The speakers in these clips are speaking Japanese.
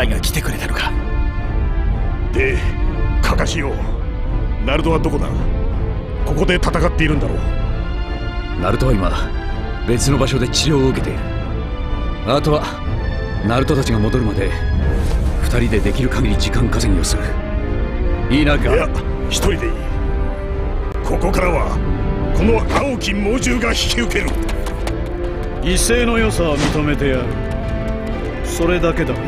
ライが来てくれたのか。 で、カカシよ、ナルトはどこだ？ここで戦っているんだろう。 ナルトは今別の場所で治療を受けている。あとはナルトたちが戻るまで2人でできる限り時間稼ぎをする。いいな。 いや、一人でいい。ここからはこの青き猛獣が引き受ける。 威勢の良さは認めてやる。それだけだ。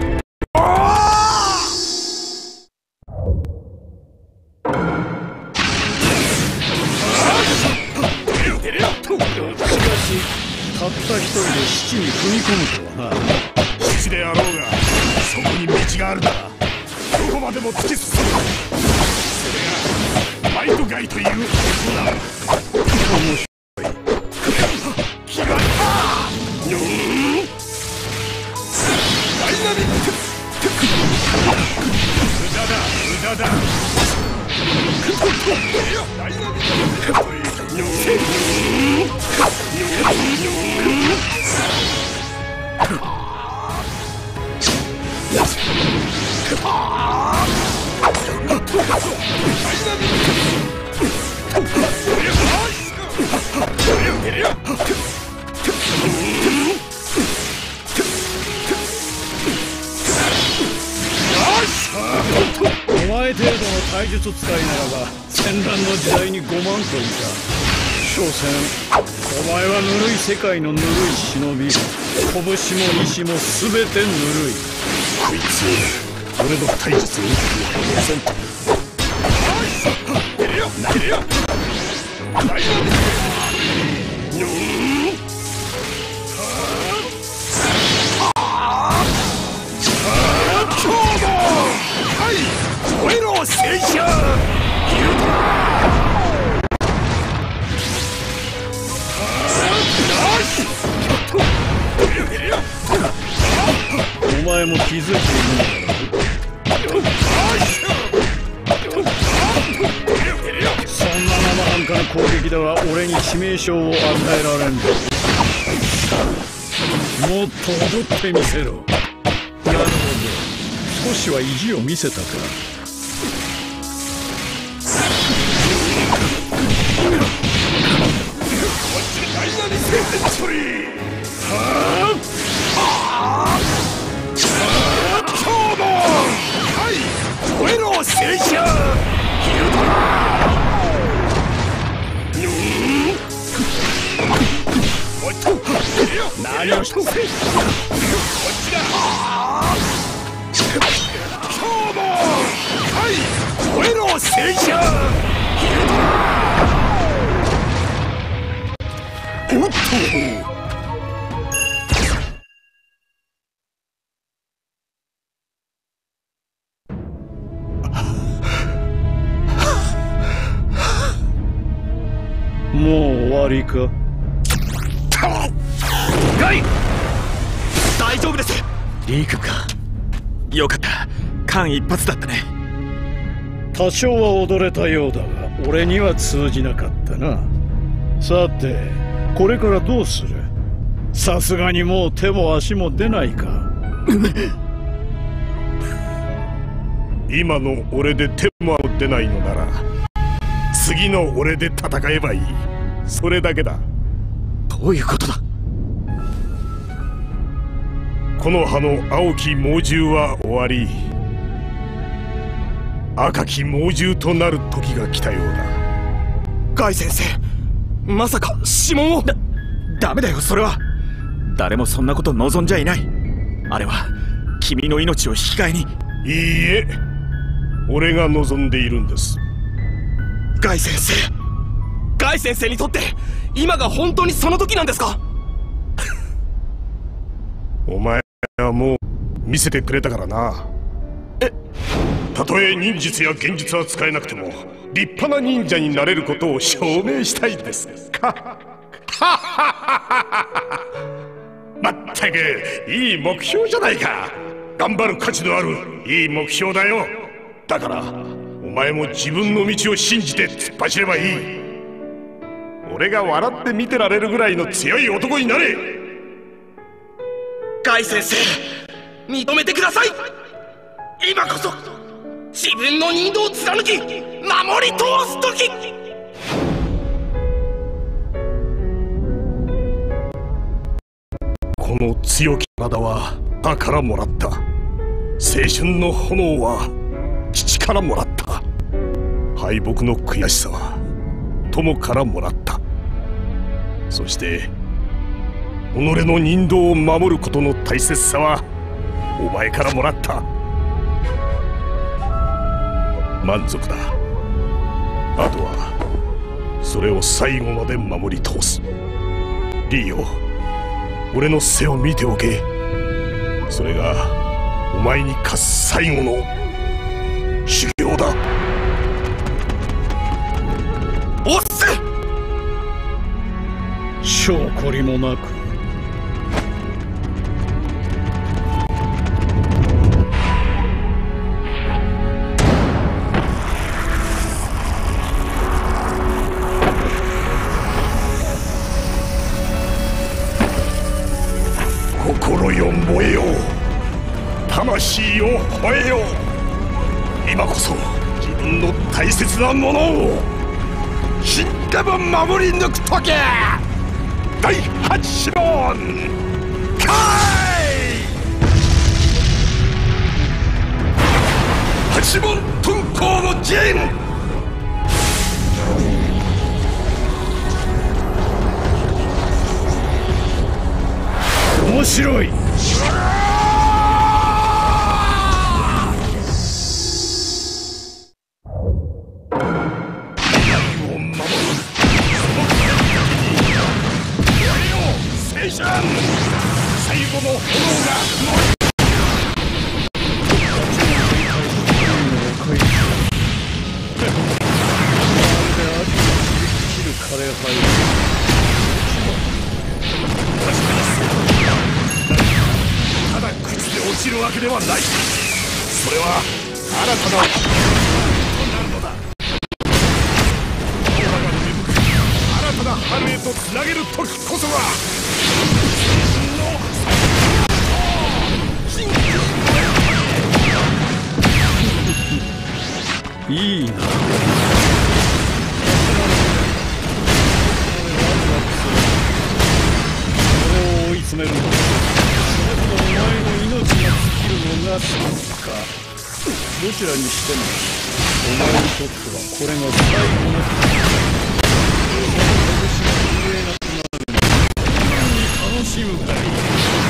たった一人で七に踏み込むとはな。 七であろうがそこに道があるならどこまでも突き進む。それがバイトガイということだ。面白い。決まった。ダイナミック。無駄だ無駄だ。ダイナミック。 お前程度の体術使いならば戦乱の時代に5万といた。所詮お前はぬるい世界のぬるい忍び。拳も石も全てぬるい。 こいつ俺の体術を受けてはせんと。 お前も気づいているのだろう。そんな生半可な攻撃では俺に致命傷を与えられん。もっと踊ってみせろ。なるほど、少しは意地を見せたか。何をしてこっちだ。今日もはい燃えろ戦車。おっともう終わりか。 ガイ、大丈夫です。リー君か。よかった、間一髪だったね。 多少は踊れたようだが俺には通じなかったな。さてこれからどうする？さすがにもう手も足も出ないか。 今の俺で手も出ないのなら次の俺で戦えばいい。それだけだ。 どういうことだ？ この葉の青き猛獣は終わり、赤き猛獣となる時が来たようだ。 ガイ先生、まさか指紋を？ダメだよ、それは。誰もそんなこと望んじゃいない。あれは君の命を引き換えに。 いいえ、俺が望んでいるんです。 ガイ先生、ガイ先生にとって今が本当にその時なんですか？ お前はもう見せてくれたからな。たとえ忍術や幻術は使えなくても立派な忍者になれることを証明したいんです。まったくいい目標じゃないか。頑張る価値のあるいい目標だよ。だからお前も自分の道を信じて突っ走ればいい。俺が笑って見てられるぐらいの強い男になれ。 ガイ先生、 認めてください。今こそ自分の任道を貫き守り通す時。 この強き体は母からもらった。青春の炎は父からもらった。敗北の悔しさは友からもらった。そして己の任道を守ることの大切さはお前からもらった。満足だ。あとはそれを最後まで守り通す。リーよ、俺の背を見ておけ。それがお前に課す最後の修行だ。 おっせ！ 証拠りもなく心よ燃えよ、魂を吠えよ。今こそ自分の大切なものを死んでも守り抜くとき。第8論開！八門遁甲の陣。 面白い。 最後の炎がただ口で落ちるわけではない。それは新たなとなるのだ。オーラが芽吹く新たな春へとつなげる時こそがいいな。俺を追い詰めるのか、それともお前の命が尽きるのが先か。どちらにしてもお前にとってはこれが最後の楽しむがいい。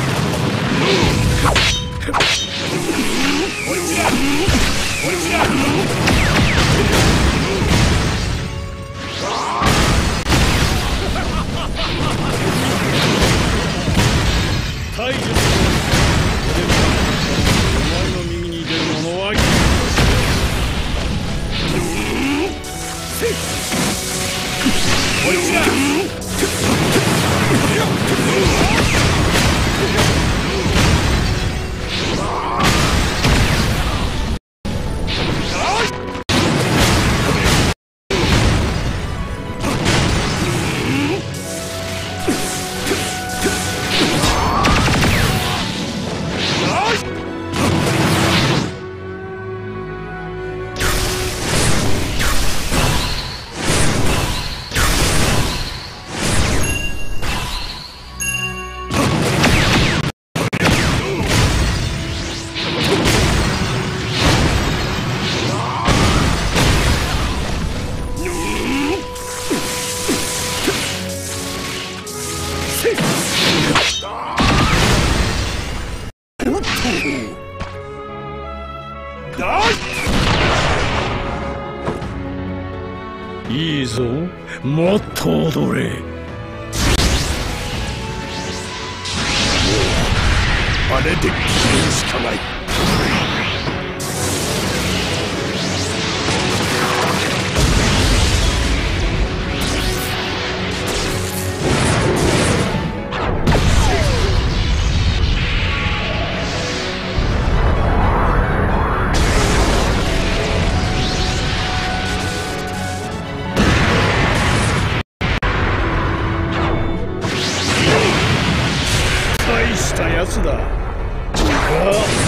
こいつだ！こいつだ！ 体術をお前の右に出る者はこいつだ！ いいぞ、もっと踊れ。 あれで決めるしかない。 大したやつだ。が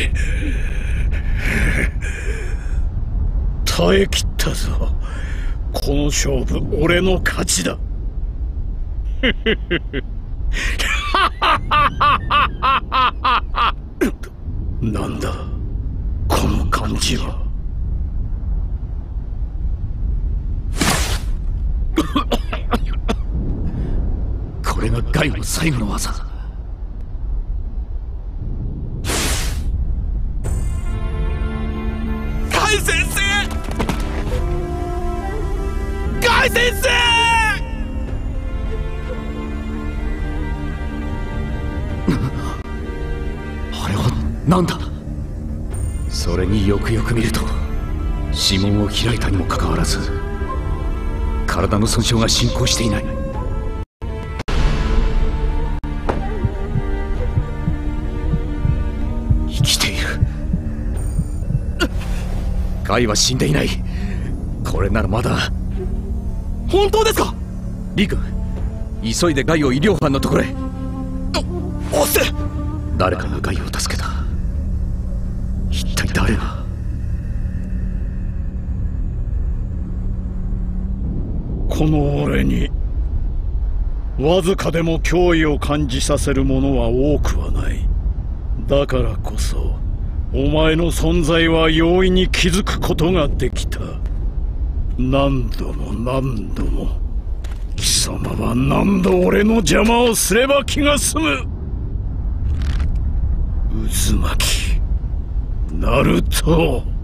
耐え切ったぞ。この勝負俺の勝ちだ。なんだこの感じは。 これがガイの最後の技。 ガイ先生、ガイ先生。 あれは何だ。それによくよく見ると指紋を開いたにもかかわらず体の損傷が進行していない。生きている。ガイは死んでいない。これならまだ。 本当ですか？ リ君、急いでガイを医療班のところへ。 押せ。 誰かがガイを助けた。一体誰が。 この俺にわずかでも脅威を感じさせるものは多くはない。だからこそお前の存在は容易に気づくことができた。何度も何度も貴様は何度俺の邪魔をすれば気が済む。渦巻きナルト。